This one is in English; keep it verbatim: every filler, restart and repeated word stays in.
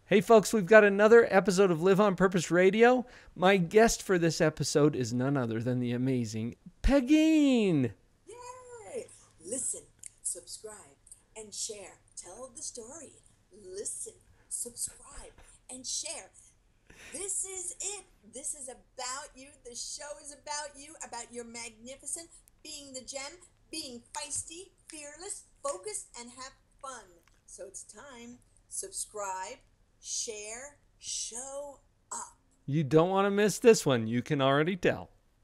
Hey, folks, we've got another episode of Live on Purpose Radio. My guest for this episode is none other than the amazing Pegine. Yay! Listen, subscribe, and share. Tell the story. Listen, subscribe, and share. This is it. This is about you. The show is about you, about your magnificent, being the gem, being feisty, fearless, focused, and have fun. So it's time. Subscribe, share, show up. You don't want to miss this one. You can already tell.